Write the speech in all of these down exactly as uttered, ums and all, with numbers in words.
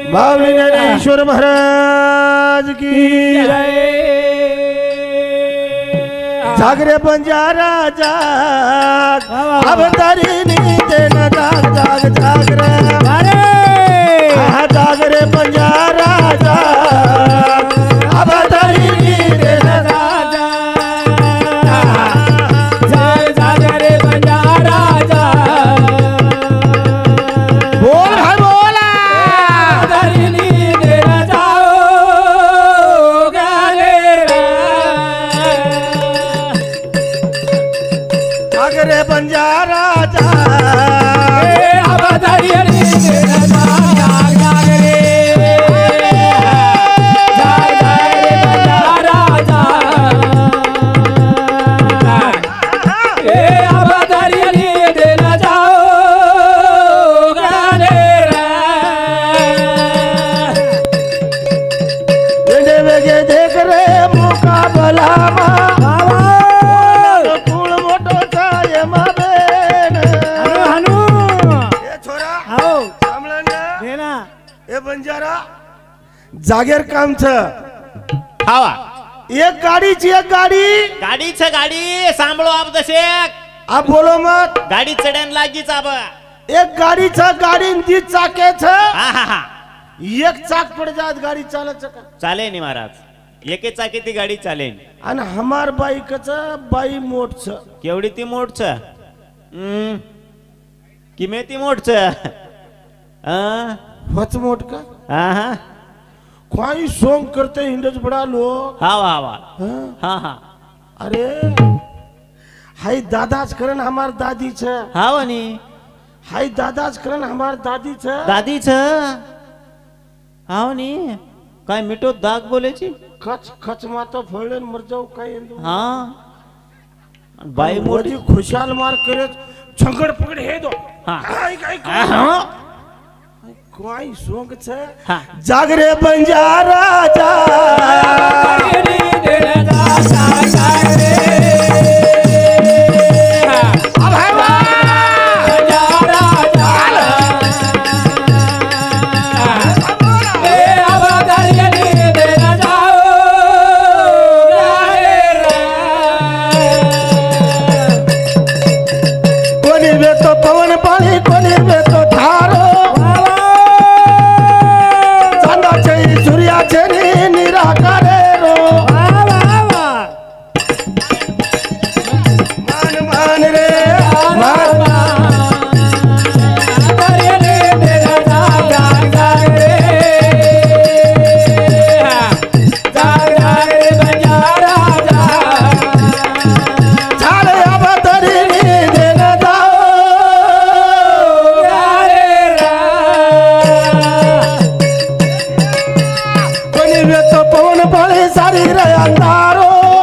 भावी ज्ञानेश्वर महाराज की जय। जागरे बंजारा जाग अब तारीनी देना जाग जाग जागरे हाँ जागरे बंजारा जाग अब तारीनी देना जाग जाग जागरे बंजारा जाग बोल है बोला तारीनी देना जाओ गाले जागरे बंजारा जाग अब तारीनी देना जाग जाग रे जाग जागरे बंजारा जाग ए अब तारीनी देना जाओ गाले बेटे बेगे देख रे मुकाबला कुल मोटो छाये मां बेन हनु ए छोरा आओ सामळा ना देना ए बंजारा जागेर काम छ खावा एक गाडी ची एक गाडी गाडी छ गाडी सांभळो आप दशेक आप बोलो मत गाडी चढ्यान लागीच आब एक गाडी छ गाडी दी चाके छ हा हा हा एक चाक पड़ जात गाडी चालत छ चाले नी महाराज एके चाकी ती गाडी चालेन आणि हमार बाईक छ बाई मोठ छ केवढी ती मोठ छ हम्म किमे ती मोठ छ हा वच मोठ का हा हा कोई सोंग करते हिंडच बडा लोक हा वा वा हाँ? हा हा अरे हाय दादाच करन हमार दादी छ हा वनी हाय दादाच करन हमार दादी छ दादी छ हा वनी काय मिठो दाग बोलेची खच खच माता फळेन मर जाऊ काय इंदू हा बाई मोठी मोठी खुशाल मार करे छंगड पकड हे दो हा. काय काय हा, हा. कोई सोंग छ हा. जागरे बंजारा जा तारीनी देना जाग जाग रे अब है बा बंजारा जाग ए अब तारीनी देना जाओ गाले कोणी वे तो पवन पाणी कोणी वे तो ठारो चांदा छई सूर्या छे निराकारे रो मान मान रे मान तारीनी देना जाग जाग रे जाग जाग रे बंजारा जाग झाले अब तरी देना जाओ कोणी वे तो पवन पाणी सारी रे अंधारो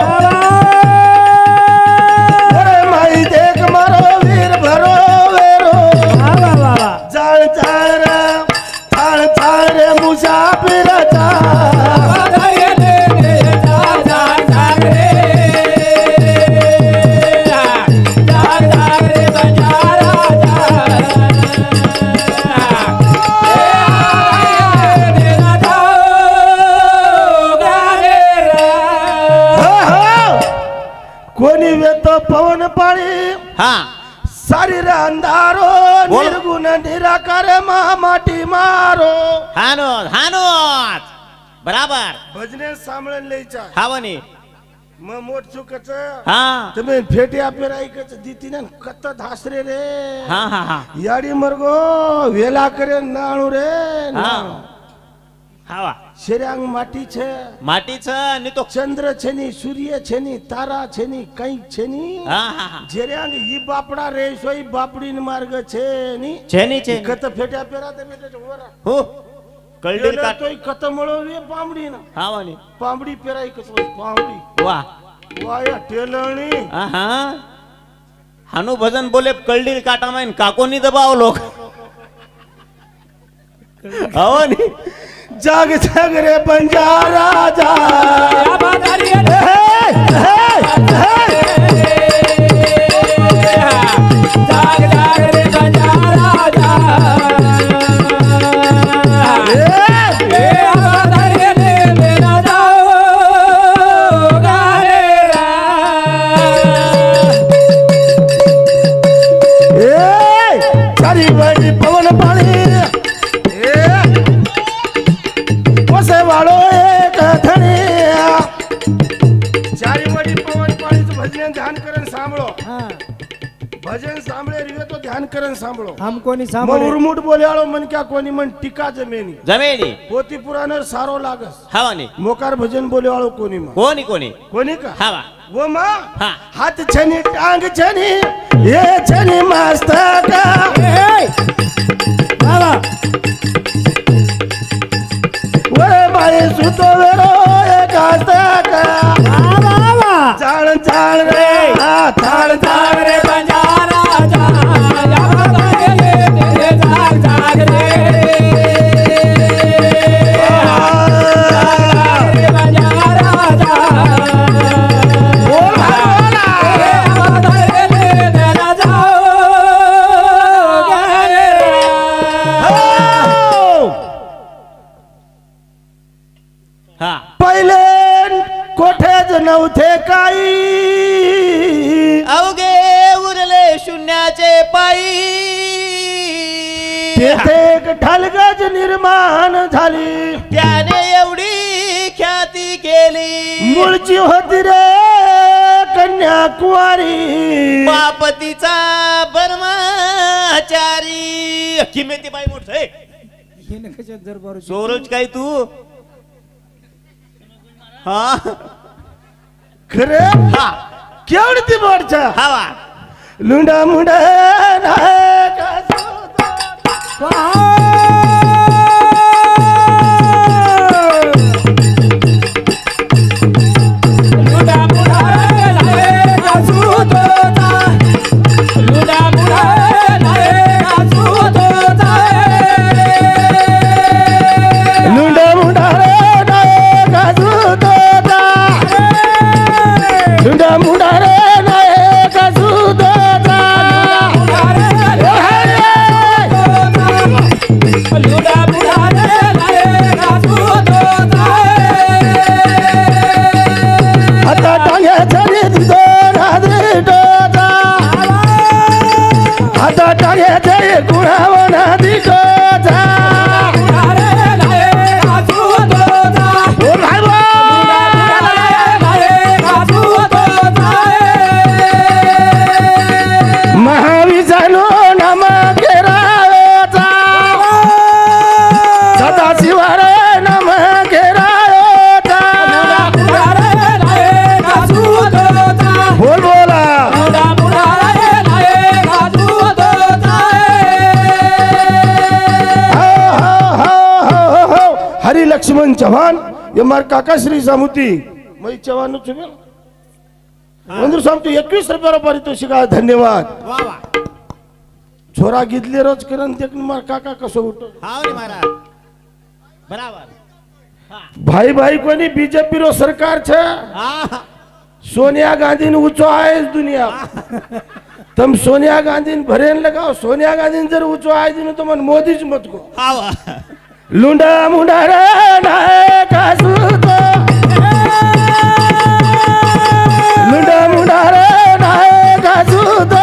अरे माई देख मारो वीर भरो वेरो जाळ जाळ रे थाळ थाळ रे मुसाफिर जा हो, हो. कोणी वे तो पवन पाणी हा सारी रे अंधारो बोल. निर्गुण निराकार माटी मारो हानो हानो बराबर भजने सांभळून लयचा हा वनी मग मोठ चुकच हा तुम्ही फेटे आपे राईकच दिती ना कत धासरे रे हा हा हा याडी मरगो वेला करे नाणू रे हा हा वा शेऱ्यांग माटी छे माटीच नि तो चंद्र छेनी सूर्य छेनी तारा छेनी कई छेनी हा हा हा जेऱ्यांग ही बापडा रे सोई बापडी मार्ग छेनी छेनी छे कत फेट्या पेरा ते बेटे वरा हो कळडील काट तोय कत मळवली पांबडी ना हा वनी पांबडी पेराई कस पांबडी वा वाया टेलणी हा हा हानु भजन बोले कळडील काटा माइन काकोनी दबाव लोक हो नी जाग जाग रे बंजारा जा जाग जाग रे बंजारा जा भजन सांभळे रिवे तो ध्यान करन सांभळो हमको नहीं मग सांभळे उरमुट बोल्याळो मन क्या कोणी मन टीका जमेनी जमेनी पोती पुराण सारो लागस हवानी मोकार भजन बोल्याळो कोणी मग कोणी कोणी कोणी का हवा वो मा हा हात छनी टांग छनी ये छनी मस्तक बाबा वे बाई सुतो वेरो एक हस्तक बाबा चाळ चाळ रे हा चाळ चाळ रे बंजारा जा जाग रे जाग जाग रे बंजारा जा बोल हा पहिले कोठेच नव्हते काही अवघे उरले शून्याचे पायी तेथे एक ढलगज निर्माण झाली त्याने एवढी ख्याती केली मूळची होती रे कन्याकुमारी बापतीचा ब्रह्मचारी किमेती बाई मोठ हिने कशात दरबार सोरोज काय तू हा खरे हा केवढी ती मोडच्या हवा लुंडा मुंडा नाही का लुडा मुडा लाए कासू तोता लुडा मुडा लाए कासू तोता लुंडा मुंडा रे नाही का सुतोता लुंडा मुंडा रे नाही का सुतोता लुडा मुडा लाए कासू तोता आता टांग्या छडी दोन हाती डोता आता टांग्या छडी गुणावर हाती डोता बोल भाई महाविजानो नाम घेरायोचा सदाशिवार नाम घेरायोचा बोल बोला हो, हो, हो, हो, हो. हरी लक्ष्मण चव्हाण ये मार काका श्री सामुती मै चव्हाण चुबेल मंजूर सांगतो एकवीस रुपया पारितोषिका धन्यवाद छोरा घेतले रोज करण ते मार काका कसं उठ हा रे महाराज बराबर भाई भाई कोणी बीजेपी रो सरकार छे हा सोनिया गांधी ने ऊंचो आए दुनिया तुम सोनिया गांधी ने भरेन लगाओ सोनिया गांधी ने जर ऊंचो आए दिन तो मन मोदी जी मत को हवा लुंडा मुंडा रे नाय कासू तो लुंडा मुंडा रे नाय कासू तो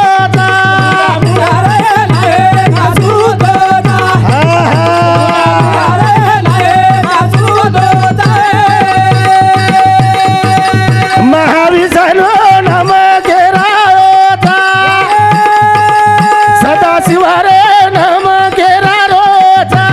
महाविष्णु नाम घेरायोचा सदाशिवारे नाम घेरायोचा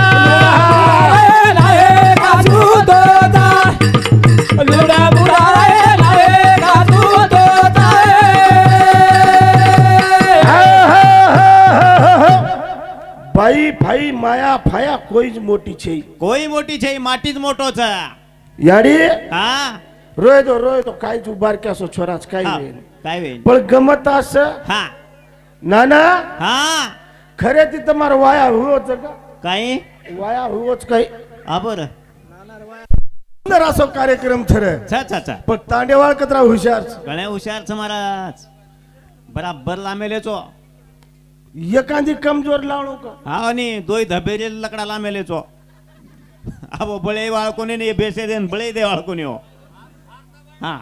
भाई भाई माया फाया कोईच मोटी छे કોઈ મોટી છે ઈ માટી જ મોટો છે याडी હા रोय दो रोय तो काय तू बारक्यासो छोराच काय હા, नाही કાંઈ વેઈ. पण गमत अस હા नाना હા खरे ती તમારો वाया हुओच का કાંઈ वाया हुओच काय હા बर सुंदर असो कार्यक्रम ठरे છ છ છ पण तांडेवाळ कतरा हुशार छे. ઘણે હોશિયાર છે મહારાજ બરાબર લામેલે છો एखादी कमजोर लावणो का હા ની દોય ધબેરે લકડા લામેલે છો આવો બળે વાળકોને ને એ બેસે દે ને બળે દે વાળકોને હો. હા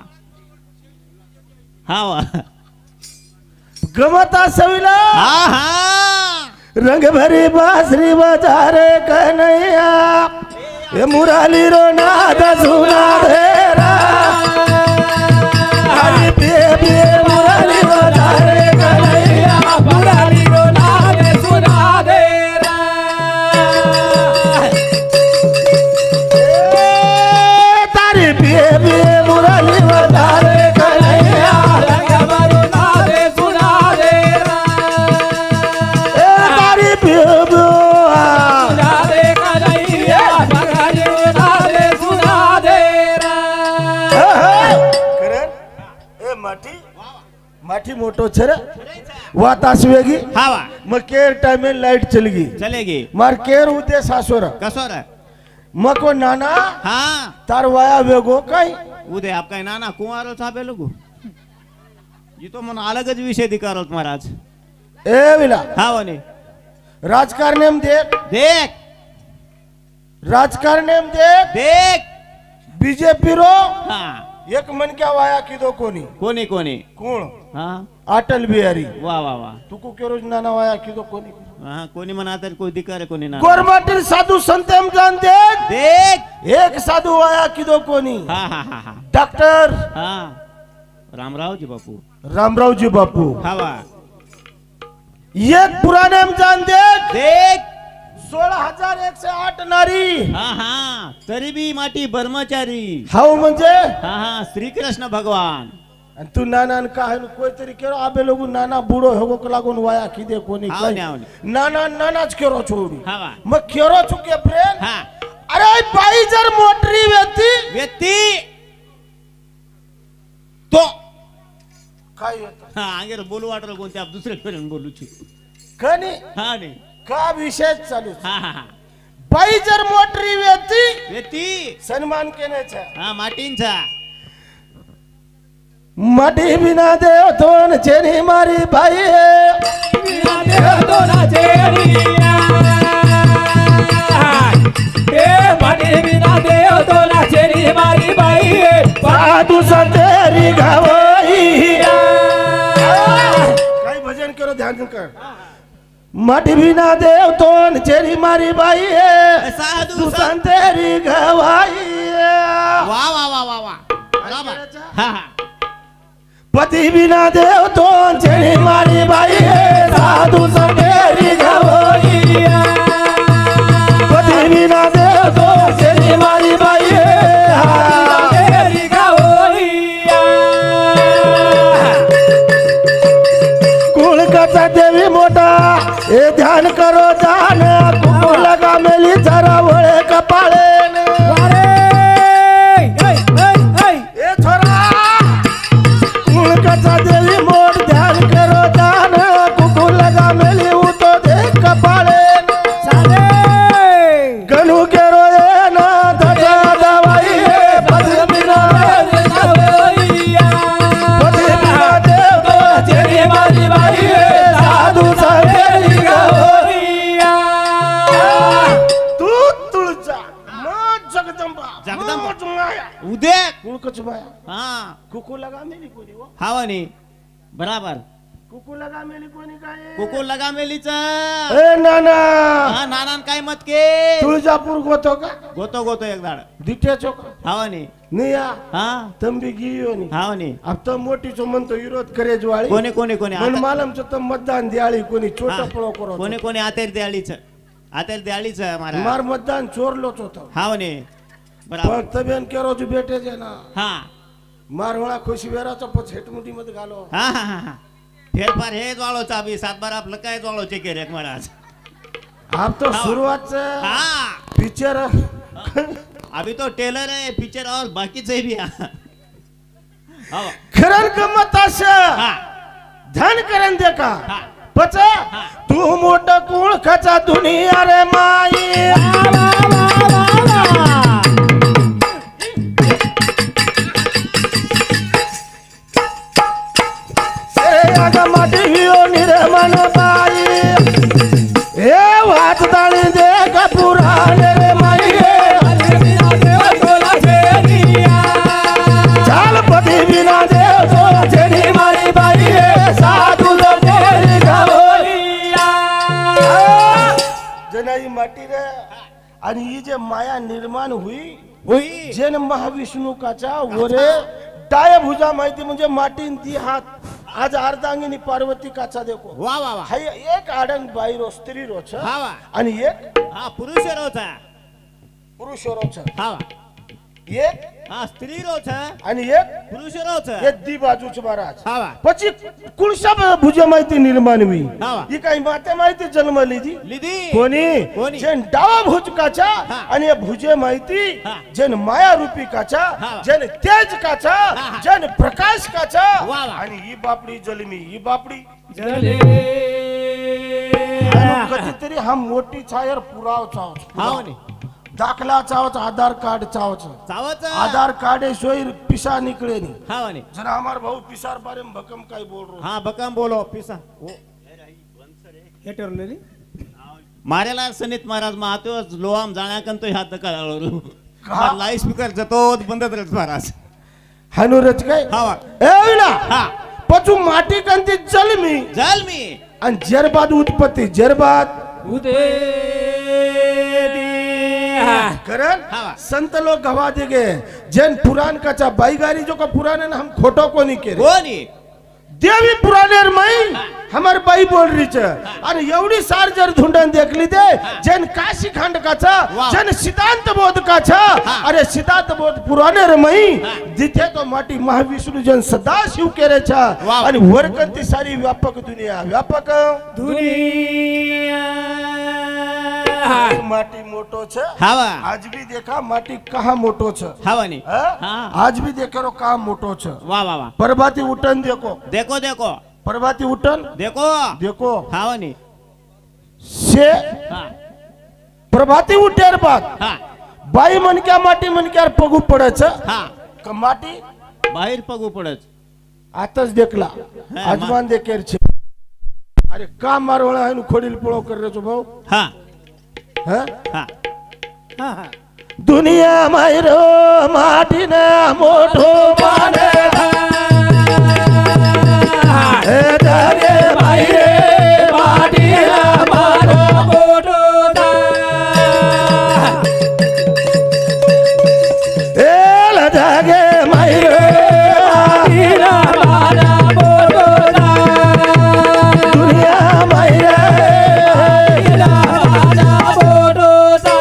હા વા. गमत सविला હા હા रंग भरी बासरी बजारे कन्हैया ये मुराली रो नाद सुना धेरा हरी पिए पिए मुराली बजारे कन्हैया माठी मोटो छर वातास वेगी हावा मग केर टाइम में लाइट चली गई चलेगी मार केर उते सासोर कसोर मग को नाना हाँ तार वाया वेगो काय उदय आप काय नाना कुंवारो छापे लोगो ये तो मन अलगच विषय दिकारो महाराज ए विला हा वने राजकारणी देख देख राजकारणी देख देख बीजेपी रो हाँ एक मन क्या वाया किदो कोणी कोणी कोणी कोण हाँ अटल बिहारी वाह वाह वाह तुको के रोज नाना वाया किदो कोणी हाँ कोणी मना तर कोई दिकार कोणी ना गोरमाटी साधू संत हम जानते देख एक साधू वाया किदो कोणी हाँ हाँ हाँ हाँ डॉक्टर हाँ रामराव जी बापू रामराव जी बापू हवा एक पुराने हम जानते देख सोळा हजार एकशे आठ नारी हाँ हाँ तरी बी माटी ब्रह्मचारी हाव म्हणजे हाँ हाँ श्री कृष्ण भगवान आणि तू नाना काय कोई तरी केरो आबे लोगू नाना बुडो होगो को लागून वाया किदे कोणी हाव काय ने, हाव ने. नाना नानाच केरो छोडी हवा मग केरो चुके फ्रेंड हाँ अरे बाई जर मोटरी व्यक्ती व्यक्ती तो काय होतं हाँ आगे बोलू वाटलं कोणते आप दुसरे करून बोलू छु कनी हाँ नाही का विषय चालू हाँ हाँ हाँ बाई जर मोटरी व्यक्ती व्यक्ती सन्मान केने छे हाँ माटींचा माटी बिना देव तोन चेनी मारी बाई बिना देव तो ना चेरिया ए माटी बिना देव तो ना चेरी मारी बाई साधू संतेरी गावई काय भजन करो ध्यान कर माटी बिना देव तोन चेरी मारी बाई साधू संत संतेरी गवाई वाह वाह वाह वाह वाह बराबर हाँ हाँ पति बिना देव तोन चेरी मारी बाई साधू संतेरी गवाई पति बिना देव तोन चेरी मारी बाई तेरी गावोइया कुल कथा देवी मोठा ए ध्यान करो जान कुकू लगा मेली जरा वळे कपाळे अरे ए ए ए छोरा कुल कथा देवी मोठ ध्यान करो जान कुकू लगा मेली उतो दे कपाळे साले गणू केरो ए ना धजा दवाई पद बिना गावोइया पद बिना देव तो तेरी मारी बाई साधू संतेरी गावोइया तू तुळजा मग जगदंबा जगदंबा. मग माया उदय कुळकच माया हाँ कुकू लगा मेली कोणी हो हवा नाही बराबर कुकू लगा मेली कोणी काय कुकू लगा मेलीच ए नाना हा नानान काय मत के तुळजापूर गोतो का गोतो गोतो एक दाड दिठ्या चोक हवा नाही निया हा तंबी गियो नी हवा नाही अब तो मोठी चो म्हणतो विरोध करे ज्वाळी कोणी कोणी कोणी मन आता- मालमचं तर मतदान द्याळी कोणी छोट हा. पळो करो कोणी कोणी आतेर द्याळीच आतेर द्याळीच मारा मार मतदान चोरलोच होतं हाव ने बराबर फक्त बेन केरो जो बेटे जे ना हा मार वळा खुशी वेराचा पछ हेटमुटी मध्ये घालो हा हा हा हा फेरफार हे ज्वाळो चाबी सातबार आपलं काय ज्वाळो चेके रे महाराज आप तो हा. शुरुआत से हा पिक्चर अभी तो टेलर है पिक्चर और बाकी से भी हाँ खरन गमत अस हाँ ध्यान करन दे का हाँ पच तू मोठ कुळ खचा दुनिया रे माई ए आगा माटी हियो निर्मन बाई ए वाच ताणी दे का पुराण रे माई बिना देव तो ना चेरिया चाल पति बिना देव तो चेरी मारी बाई साधू तेरी गावोइया जनाई माटी रे आणि ही जे माया निर्माण हुई हुई जेन महाविष्णू काचा वरे डाय भुजा माहिती म्हणजे माटीन ती हात आज अर्धांगिनी पार्वती काचा देखो वाह वाह वाह हाय एक आडंग बाई रो स्त्री रो छ हा वा आणि एक हा पुरुष रोचा पुरुष रो छ हा वा एक હા સ્ત્રી રો છે અને એક પુરુષ રો છે એ દી બાજુ છે મહારાજ હા વા પછી કુળસા ભુજે માહિતી નિર્માણવી હા. ઈ કઈ માતે માહિતી જન્મ લીધી લીધી કોની કોની? જેન ડાવા ભુજ કાચા હા. અને એ ભુજે માહિતી હા. જેન માયા રૂપી કાચા હા. જેન તેજ કાચા હા. જેન પ્રકાશ કાચા વાહ, વાહ. અને ઈ બાપડી જલમી ઈ બાપડી જલે કચતરી હમ મોટી છાયર પુરાવ ચાવ છો. હા ને દાખલા ચાવ છો આધાર કાર્ડ ચાવ છો ચાવો છે आधार कार्ड है सोई पिसा निकले नहीं હા ને जरा हमारे बहु पिसार बारे में भकम का ही बोल रहा હા બકમ બોલો પીસા ઓ હેટર લેલી મારેલા સનિત મહારાજ માં આતો લોઆમ જાણ્યા કન તો હાથ દકાળો હા. લાઈવ સ્પીકર જતો જ બંધ જ રજ મહારાજ हनु रच गए હા વા ए विला હા पचू माटी कंती जलमी જલમી अन जरबाद उत्पत्ति जरबाद ઉદે દી करण हाँ। संत लोग गवा देगे जैन पुराण का चा बाईगारी जो का पुराण है ना हम खोटो को नहीं कह रहे કોની देवी पुराणे मई हमार बाई बोल रही छे अरे एवढी सार जर धुंडन देखली दे जैन काशी खंड का छा वाह। जैन सिद्धांत बोध का छा हाँ। अरे सिद्धांत बोध पुराणे रे मई दिथे तो माटी महाविष्णु जन सदा शिव केरे छा वाह। आणि वरकंती सारी व्यापक दुनिया व्यापक દુનિયા माटी मोटो छे હા વા आज भी देखा माटी कहाँ मोटो छे હા વાની हाँ? हाँ। आज भी देखे रो कहाँ मोटो छे વાહ વાહ વાહ प्रभाती उठन देखो દેખો દેખો प्रभाती उठन દેખો देखो હા વાની से હા प्रभाती उठेर बाद હા बाई मन क्या माटी मन क्या पगू पड़े छे હા क माटी બહાર પગું પડે છે आतज देखला हाँ, आजमान देखेर छे अरे का मारवाळा है खोडील पोळो कर रे छो भाऊ હા हैं હા હા હા दुनिया मायरो माटी ना मोठो माने हे जागे ભાઈ રે માટીના મારો મોટો દા ए ला जागे मायरो માટીના મારા મોટો દા दुनिया मायरे માટીના મારા મોટો દા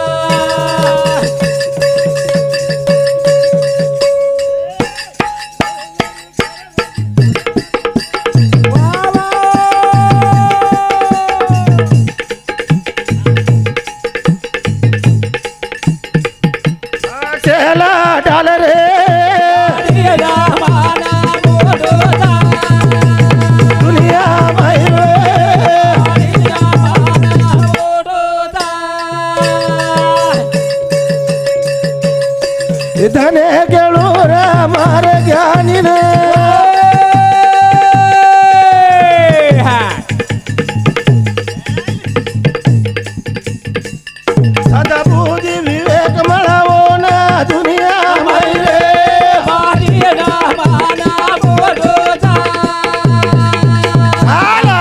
चला डाल रे માટીના મારા મોટો દા दुनिया मायरे માટીના મારા મોટો દા धने गेलो रे मारे ज्ञानी ने सदा बुद्धि विवेक मळावो ना दुनिया मायरे आला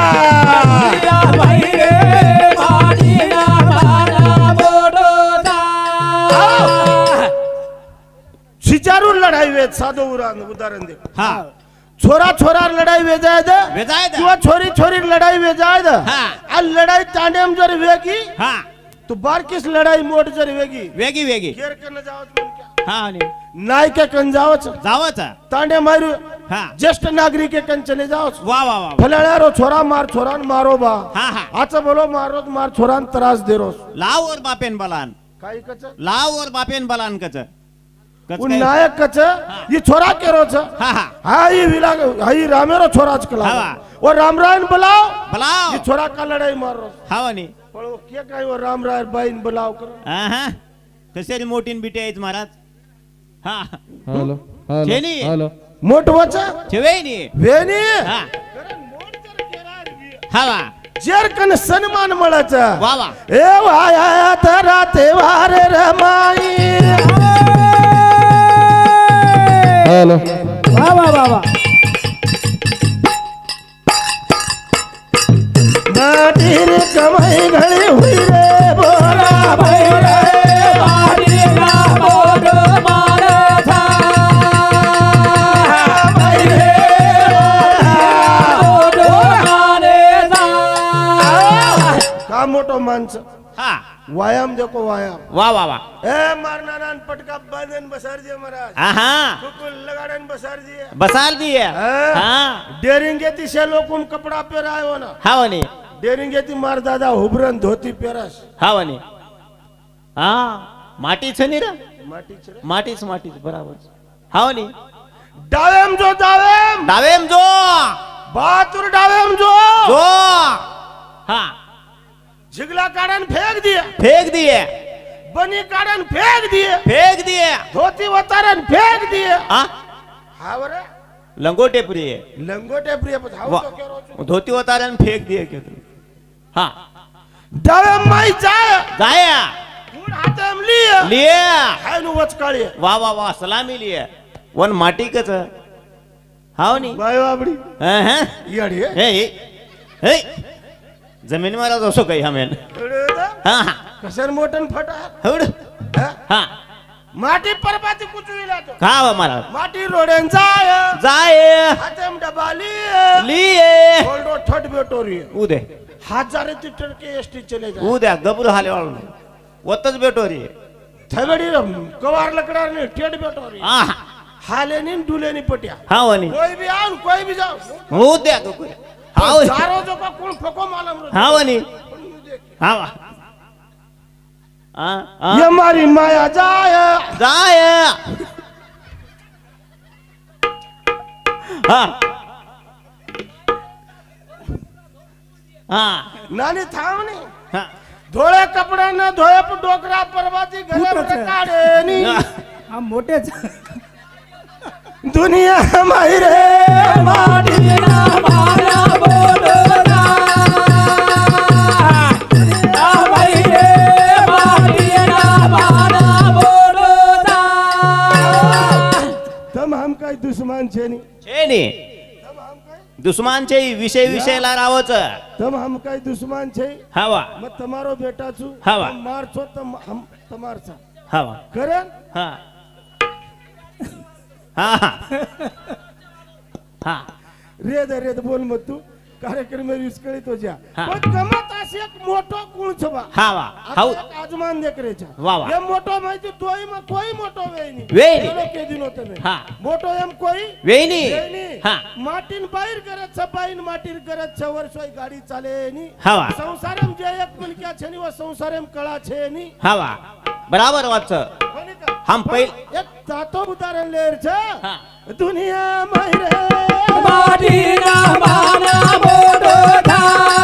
सिचारून लढाई वेद साधो उदाहरण उदाहरण दे હા छोरा छोरा लढाई वेजाय दे વેચાય દે किंवा छोरी छोरी लढाई वेजाय दे हाँ। आ लढाई तांडेम जर वेगी હા तो बारकीस लढाई मोड जर वेगी વેગી વેગી केर कन जावच म्हण क्या હા ને नाय के कन जावच જાવો છે तांडे मारू હા ज्येष्ठ नागरिक के कन चले जावच વાહ વાહ વાહ फलाण्यारो छोरा मार छोरान मारो बा હા હા आचा बोलो मारो मार छोरान त्रास देरोस લાવ ઓર બાપેન બલાન काही कच લાવ ઓર બાપેન બલાન કચ કચ उन काय? नायक कच ये छोरा केरो छ હા હા हा ये विला हाई रामेरो छोराच कला हाँ। वो रामरायन बुलाओ બલાવ ये छोरा का लड़ाई मारो હા વાની पण वो के काय वो रामराय बाईन बुलाव करो હા હા कसेरी मोटीन बिटे आहेत महाराज हा हॅलो हॅलो जेनी. हॅलो मोठ वच ठेवे नी वेनी हा हा वा जर कन सन्मान मळाच वा वा ए वाया तरा तेवार रमाई हॅलो माटीर कमाई घडी हुई रे बोला भाई रे भाई रे का मोठो माणसं हा व्यायाम देखो व्यायाम वा वा वा ए मारना नान पटका बांधन बसार जे महाराज हाँ कुकुल लगाड़न बसार जे बसाल दिए हाँ। हाँ डेरिंगे ती से लोकुन कपड़ा पेरायो ना हाँ वनी डेरिंगे ती मार दादा हुबरन धोती पेरास हाँ वनी हाँ माटी छे नी रे माटी छे माटीच माटीच बराबर हाँ वनी डावेम जो डावेम डावेम जो बहादुर डावेम जो जो हाँ झिगला काड़न फेंक दिए फेंक दिए बनी काड़न फेंक दिए फेंक दिए धोती वतारन फेंक दिए हाँ हावरे लंगोटे प्रिय लंगोटे प्रिय हाव तो केरो छु धोती उतारे फेंक दिए के तुम हाँ डावेम माई जाए जाया फूल हाथे में लिए लिए हाय नु वचकाळी वाह वाह वाह सलामी लिए वन माटी कच हाव नी बाय बाबडी हैं हैं याडी हे हे जमीन मारा जसो काही हमेन हाँ हाँ कसर मोटन फटा हवड हाँ माटी परबाती कुचविला तो का हमारा माटी रोडन जाय जाए हाथे में डबा लिए लिए गोल्डो ठट बेटोरी उदे हजार मीटर के एसटी चले जा उद्या गबरू हाले वाळून वतच बेटो रे थबडी कवार लकडार ने टेड बेटोरी हाँ हाले नी डुले नी पटिया हाँ वनी कोई भी आओ कोई भी जाओ उद्या तो कोई हाँ चारो जो का कोण फको मालूम रो हाँ वनी हाँ वा हाँ हाँ ये हमारी माया जाय जाए हाँ हाँ नानी थावनी हाँ धोळे कपडा न धोये पर डोकरा परबाती गले में काढे नी हम मोटे दुनिया हमारी रे माटीना मारा बोलना आ भाई रे माटीना मारा बोलना तम हम काय दुश्मन छे नी छे नी दुश्मन छे विषय विषय ला रावच तम हम काय दुश्मन छे हवा मत તમારો બેટા છું હવા. તમ માર છો તમ હમ તમાર છો हवा કરે हाँ हाँ हाँ हाँ રે દે રે દે બોલ મત તું કાર્યક્રમ में विस्कळी तो जा હા. पण गमत असे एक मोठो गुण छ बा हवा हाउ आजमान देख रे छ वा वा. ये मोठो माहिती तोय में कोई मोठो वेई नी वेई नी. चलो के दिनो तने હા मोठो एम कोई वेनी वेई नी हाँ माटीन बाहेर करत छ बाईन माटीर करत छ वर्षोय गाडी चाले नी हवा संसारम जे एक मन क्या छे नी वो संसारम कळा छे नी हवा बराबर वाच कोणी का? हम पहिल एक तातो उदाहरण लेर छ हाँ दुनिया माहिरे माटीना मारा बोलना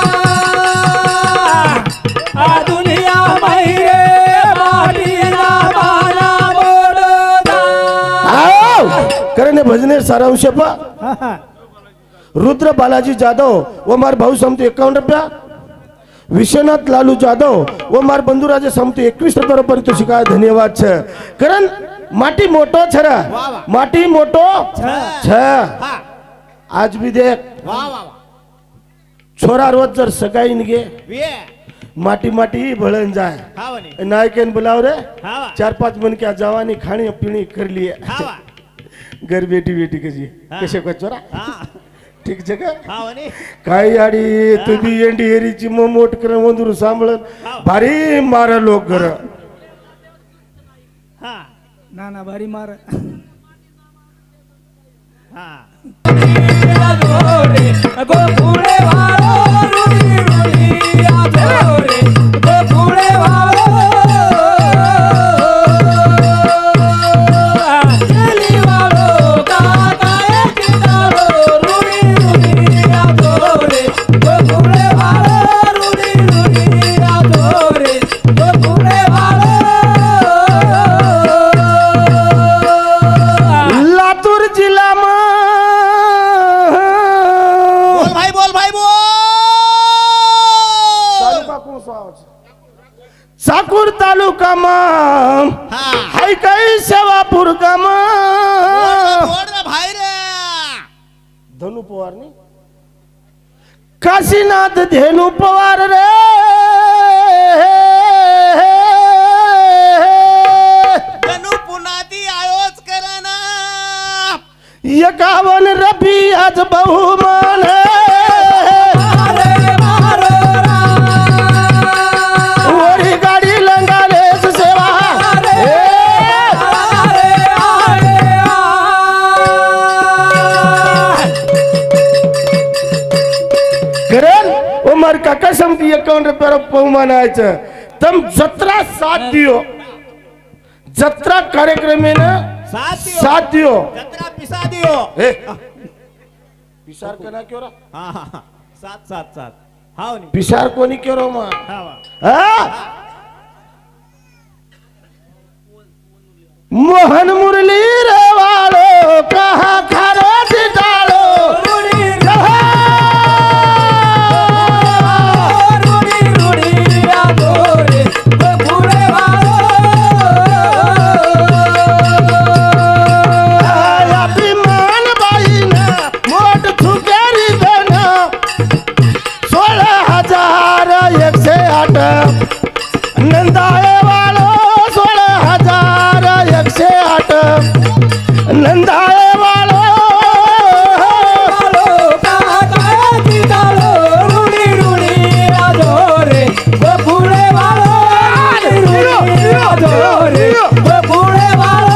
आ दुनिया माहिरे माटीना मारा बोलना आओ करने भजने सारांश पा रुद्र बालाजी जाधव व मार भाऊ समते एकावन्न रुपया विश्वनाथ लालू जाधव व मार बंधुराजे समते एकवीस रुपया पर्यंत शिकाय धन्यवाद छ कारण माटी मोटो छरा माटी मोटो छ हाँ आज भी देख वाह वाह वाह छोरा रोज जर सगाईन गे वे माटी माटी भळन जाय हाँ वनी नायकेन बुलाव रे हवा चार पाच मन क्या जवानी खाणी पीणी कर लिए हवा घर बेटी बेटी कशी हाँ. कसे का चोरा हाँ ठीक जगह हाँ वनी काय याडी तुम्ही एंडी हेरीची मोठ कर वंदरू सांभाळन भारी मार लोक घर हाँ ना ना भारी मार हाँ गोकुळे वाळो रुडी रुडी आजोरे गोकुळे वाळो चली वाळो काकाए किनारो रुडी रुडी आजोरे गोकुळे वाळो रुडी रुडी आजोरे गोकुळे वाळो लातूर जिल्हा मा बोल भाई बोल भाई बोल चाकूर तालुका मा हाँ हाय काही सेवापूर गामा बोल रे भाई रे धनु पवार नी काशीनाथ धेनु पवार रे धनु पुनाती आयोज करना एकावन रफी आज बहुमान मारे मारो वरी गाडी म्हणायचं तम जत्रा साथ दियो जत्रा कार्यक्रम में ना साथ दियो साथ दियो जत्रा पिसा दियो ए पिसार कना क्यों रा हा हा हा. सात सात सात हाव नी पिसार कोणी क्यों रो मा हा वा. हा? मोहन मुरली रे वालो कहा खारो डालो रुडी रुडी रुडी आजोरे गोकुळे वालो अभिमान बाई ना मोठ थुकेरी देना सोळा हजार एकशे आठ नंदाळे वालो सोळा हजार एकशे आठ नंदाळे वालो वालो काकाची डालो रुडी रुडी आजोरे गोकुळे वालो रुडी आजोरे गोकुळे वालो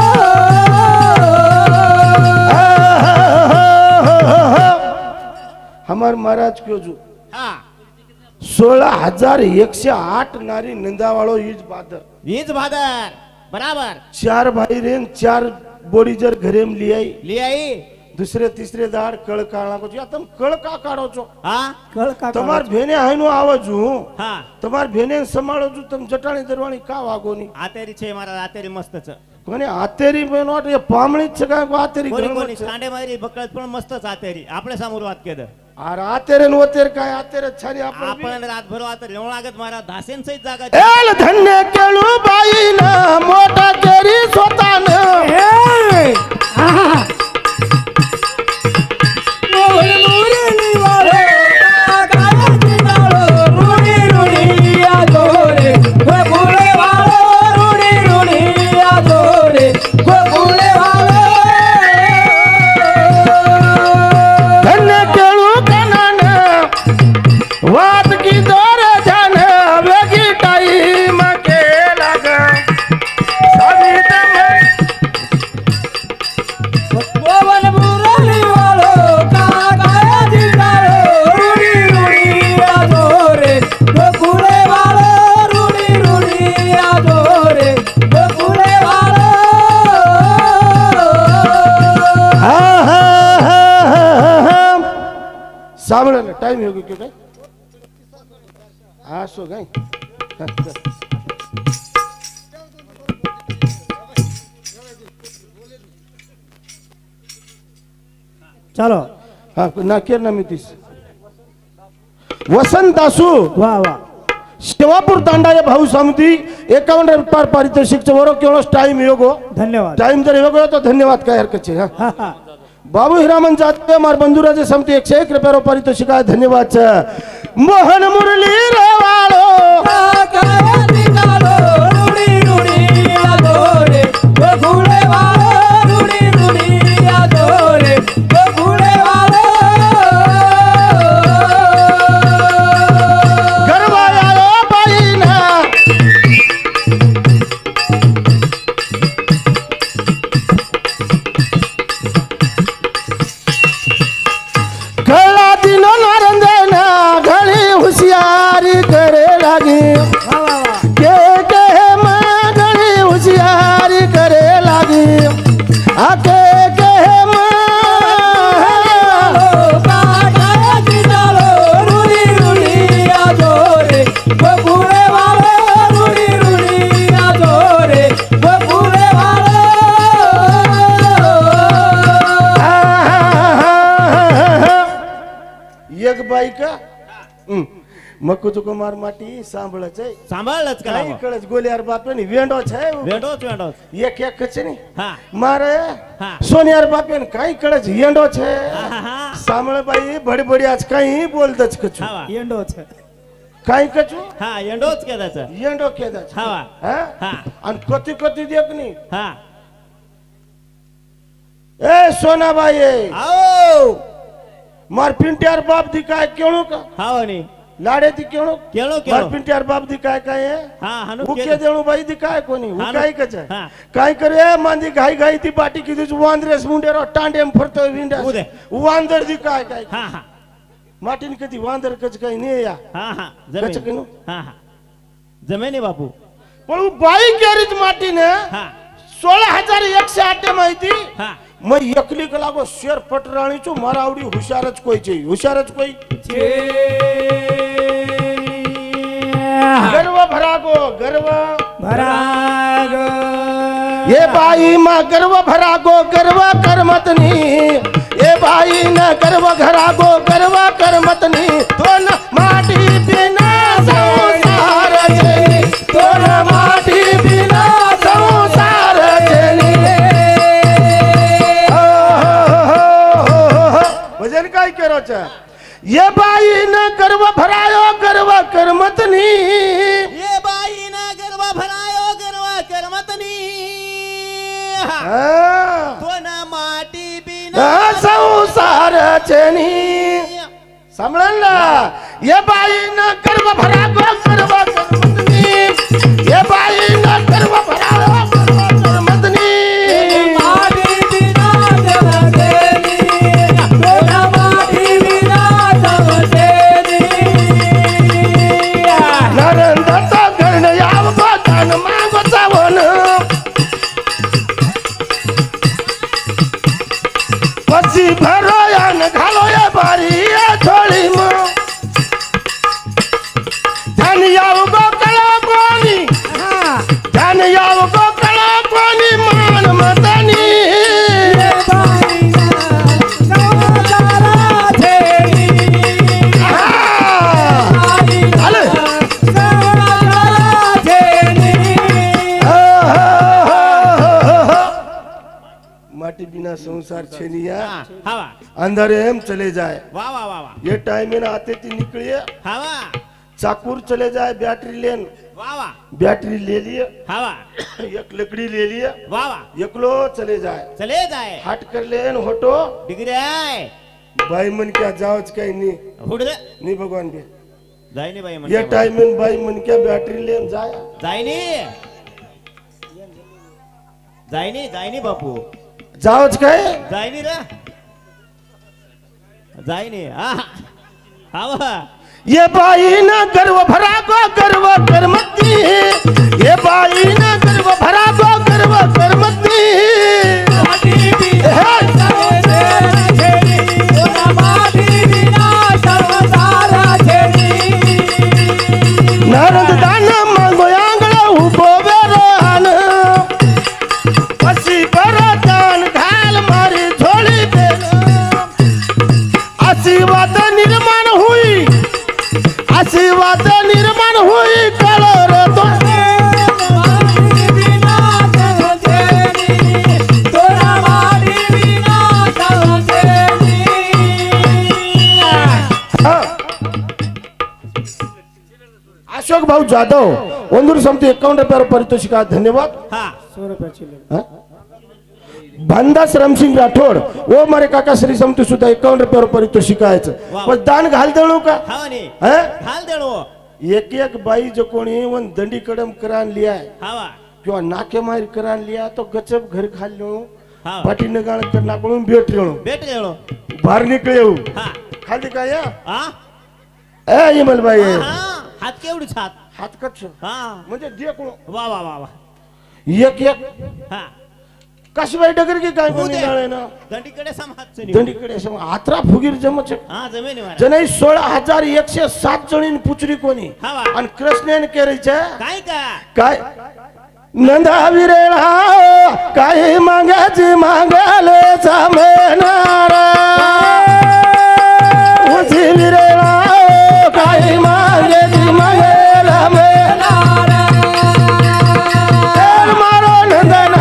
हमार महाराज क्यों जू हा सोळा हजार एकशे आठ नारी नंदावाळो हीच बादर हीच भादर बराबर चार भाई रेन चार बोडी जर घरेम लियाई लियाई दुसरे तिसरे दाड कळ काढा को तुम कळ का काढो છો हा कळ का તમાર ભેને આઈનો આવજુ हा તમાર ભેને સંભાળો છું તમ જટાણી દરવાણી કા વાગોની आतेरी छे मारा आतेरी मस्तच કોને આતેરી બેનો એ પામણી છે કા આતેરી कोणी ઘરમાં कोणी છે कांडे मारी बकळत पण मस्तच आतेरी आपले समोर वात केद આ આતેરે નો તેર કાય આતેરે છારી આપણે आपण रातभर वात रेवण लागत मारा धासेन सहित जागा એલ ધન્ય કેળુ બાઈ ના મોટા કેરી સોતાન ए आहा मोहन मुरली वालो काकाची डालो रुडी रुडी आजोरे गोकुळे वालो रुडी रुडी आजोरे गोकुळे वालो ધન્ય કેળુ કનાન વાત કી દોર જાન વેગી ટાઈમ કે લાગ સાવી તમે मोहन मुरली वालो काकाची डालो रुडी रुडी आजोरे गोकुळे वालो रुडी रुडी आजोरे गोकुळे वालो સાંભળો ને ટાઈમ હો ગયો કઈ હા શું કઈ ચાલો હા ના કેર ના મિતીશ वसंत दासू वाह वाह सेवापूर तांडा या भाऊ समिती एकावन्न रुपये पारितोषिक वरो केवळ टाइम योगो धन्यवाद टाइम जर योगो तो धन्यवाद काय हरकत छे हा हा हा बाबू हिरामन जाते मार बंधुराजे समिती एकशे एक रुपये पारितोषिक आहे धन्यवाद छ मोहन मुरली रे वाळो काकाची डालो रुडी रुडी आजोरे गोकुळे वालो रुडी रुडी आजोरे गोकुळे वालो गरवायालो बाईना गळा दिनो नारंजना घडी हुशियारी करे लागी वाह वाह वाह के के मां घडी हुशियारी करे लागी आ के के मां काकाची डालो रुडी रुडी आजोरे गोकुळे वालो रुडी रुडी आजोरे गोकुळे वालो एक बाई का मक्कू तुको मार माटी सांभळच आहे सांभाळलंच का काही कळच गोलियार बाप नि वेंडो छे वेडोच वेडोच एक एक कच नि हा मारे हा. सोनियार बाप ने काही कळच येंडो छे हा, हा, हा. सांभळ बाई बडी बडी आज काही बोलतच कचू हा वा. येंडो छे काही कचू हा एंडोच केदाच येंडो केदा हा वा. हा हा. आणि कती कती देख नि हा ए सोनाबाई आओ मार पिंट्यार बाप दी काय केळू का हाव नी लाडे दी केळू केळू मार केळू पिंट्यार बाप दी काय काय आहे हा हानु उके देणू बाई दी काय कोणी हा, काय कच हा. काय करे मांदी घाई घाई ती बाटी किती वांद्रेस मुंडेरो टांडेम फरतो विंडा उदे. वांदर दी काय काय हा हा माटीन कधी वांदर कच काही नाही या हा हा कच जमेन केलं हा हा जमेन आहे बापू पण उ बाई गॅरेज माटीने हा सोळा हजार एकशे आठ माहिती हा मैं एकली का लागो शेर पटराणी चो मारा आवडी हुशारच कोई छे हुशारच कोई गर्व भरागो गर्व भराग ये बाई मा गर्व भरागो गर्व करमतनी ये बाई न गर्व घरागो गर्व करमतनी दोन माटी बिना संसार छेनी दोन माटी बिना संसार छेनी भजन काय करो छ ये बाई न गर्व भरायो गर्व करमतनी ये बाई ना गरबा भरायो गरबा करमतनी हा तो ना माटी बिना संसार छेनी समळला ये बाई न गर्व भरागो गर्व करमतनी ये बाई न गर्व भरायो गर्व करमतनी माटी बिना जगतेनी तोरा माटी बिना जगतेनी नरंद तो गण याव गो धन मागो चावन पसी भरो यान घालो ये बारी ये थोड़ी मो धन याव गो कला कोनी धन याव गो कला कोनी मान मतनी अले माटी बिना संसार छेनिया हा हवा अंदर एम चले जाए वाह वाह वाह वाह ये टाइम में आते थी निकलिए हवा चाकूर चले जाए बैटरी लेन वाह वाह बैटरी ले लिए हवा एक लकड़ी ले लिए वाह वाह एकलो चले जाए चले जाए हट कर लेन होटो डिग्री आहे भाई मन क्या जाओ कहीं नहीं हुड दे नहीं भगवान के जाय नाही बाई ये म्हणते टाइम में भाई मन क्या बैटरी लेन जाया जाय नाही जाय नाही जाय नाही बापू जाओ कहे जाय नाही रे जाय नाही हा हवा ये बाई न गर्व भरा गो गर्व करमती ये बाई न गर्व भरा गो गर्व करमती माटी बिना जगतेनी तोरा माटी बिना संसार छेनी नारद दान मांगो आंगळ उभो वेरान पसी परदान घाल मारी झोली बेन आशीर्वाद निर्माण हुई आशीर्वाद निर्माण हुई कलर तो माटी बिना जगतेनी तोरा माटी बिना जगतेनी अशोक भाऊ जाधव ओंदूर समिती एकावन्न रुपयावर पारितोषिका धन्यवाद हा हा? भानदास रामसिंग राठोड ओ मारे काका श्री समिती सुद्धा एकावन्न रुपयावर पारितोषिक आहे वा. पण दान घाल देणू का हवा नाही हा? घाल देणो एक एक बाई जो कोणी वन दंडी कडम करान लिया हवा किंवा नाके मार करान लिया तो गचप घर खाल लेणू हा पाठी नगाळ कर नाकडून भेट लेणू भेट गेलो बाहेर निकळे येऊ हा खाली काय या हा ए इमल बाई हा हात केवढीच हात हात कच्छ हा म्हणजे देखो वा वा वा वा एक एक हा काशीबाई डगर की काय कोणी उद्या. नाळे ना दंडीकडे समाज दंडीकडे सम आत्रा फुगीर जमच हा जमेनी मारा जनै सोळा हजार एकशे सात जणीन पुचरी कोणी हवा आणि कृष्णेन केरीच्या काय का काय नंदा विरेळा काही मागायची मागाले सामेनारा उची विरेळा काही मागायची मागायला मेनारा तेल मारो नंदना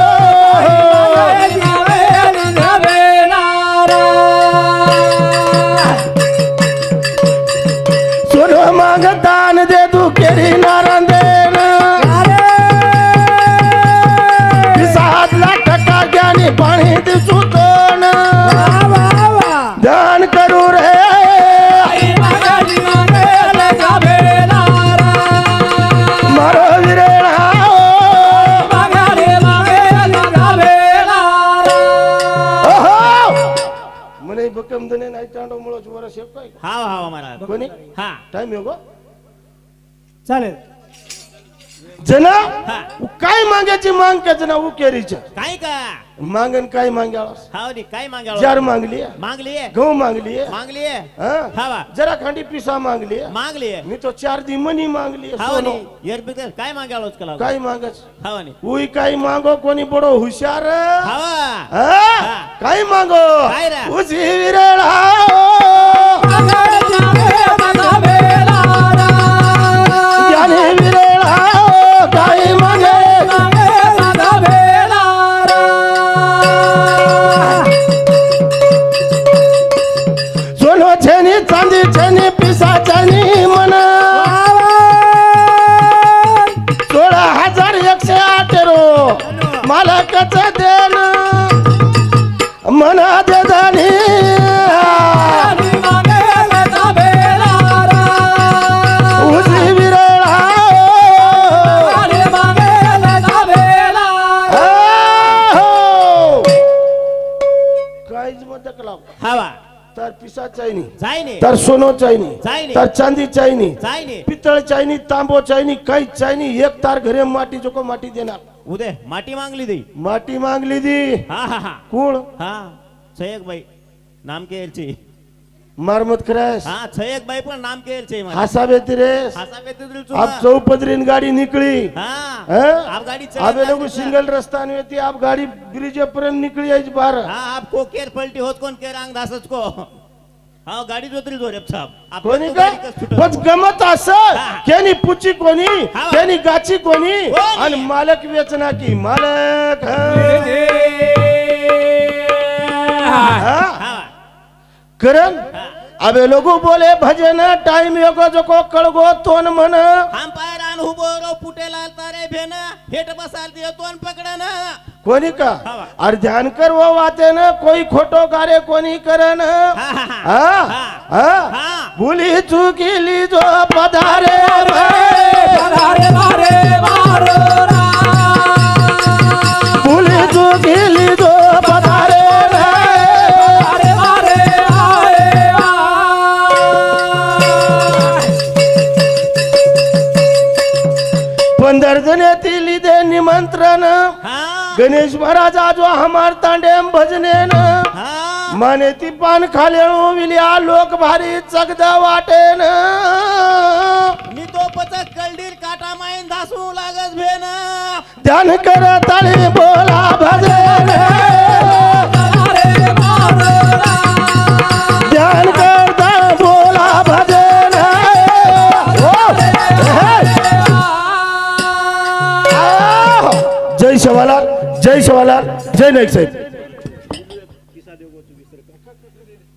सुनो माग दान दे तू केरी नारायण देन सात लाख टका ज्ञानी पाणी दिसू दोन शेप काय हा हा महाराज कोणी हा टाइम येऊ गो चालेल जना हा काय मागायची मांग का जना उकेरीच्या काय का मागन काय मांग्या हा नी काय मागाव जार मागली मागली गहू मागली मागली हा हा वा जरा खांडी पिसा मागली मागली मी तो चार दी मनी मागली हा सोनो नी यर बिगर काय मागावच कला काय मागच हा नी उई काय मागो कोणी बडो हुशार हा हा? काय मागो काय रे? उसी विरळा ज्ञानी विरळा काय मागे सोनो छेनी चांदी छेनी पिसा छेनी मन सोळा हजार एकशे आठ रो मालकच देन मना दे दानी उसी विरळा काहीच मत कलाव हा वा तर पिसा चायनी जाय नी तर सोनो चायनी जाय नी तर चांदी चायनी जाय नी पितळ चायनी तांबो चायनी काही चायनी एक तार घरे माटी जोको माटी देणार उदे माटी मांगली दी माटी मागली दी हा हा हा कोण हा छयक बाई नाम के एलची मारमत करायस हा छयक बाई पण नाम के एलची मला हासा बेतरेस हासा बेत दिल आप चौपदरीन गाड़ी निकली हा हैं? आप गाड़ी आबे लोग चला सिंगल रास्ता में थी आप गाड़ी ब्रिज पर निकली आज बाहर हा आपको केर पलटी होत कोण केर अंग दासच को हा गाडी जोतरी जो रेप साहब आप कोणी तो का गाडी कस सुटत? बस गमत असं हा. केनी पुची कोणी हा. केनी गाची कोणी कोणी? आणि मालक वेचना की मालक हं. हा? हा करण हा. अबे लोगो बोले भजन टाइम योगो जोको कळगो तोन मन हम पायरान हुबो रो फुटेला तारे भेन फेट बसाल दियो तोन पकडन कोणी का हा. अरे ध्यान कर वो वाते न कोई खोटो गारे कोणी करन हा हा हा हा हा. हा हा भूली चुकीली जो पधारे भूली चुकीली जो पधारे पंधर जण लिदे निमंत्रण हा गणेश महाराजा जो हमार तांडे भजने न हा माने ती पान खालेळू विल्या लोक भारी चगद वाटेन मी तो पचक कलडीर काटा माईन धासू लागस भेन ध्यान कर ताळी बोला भजन ध्यान कर ताळी बोला भजन ओ, हे. आह. जय शिवालाल जय शिवालाल जय नाईक साहेब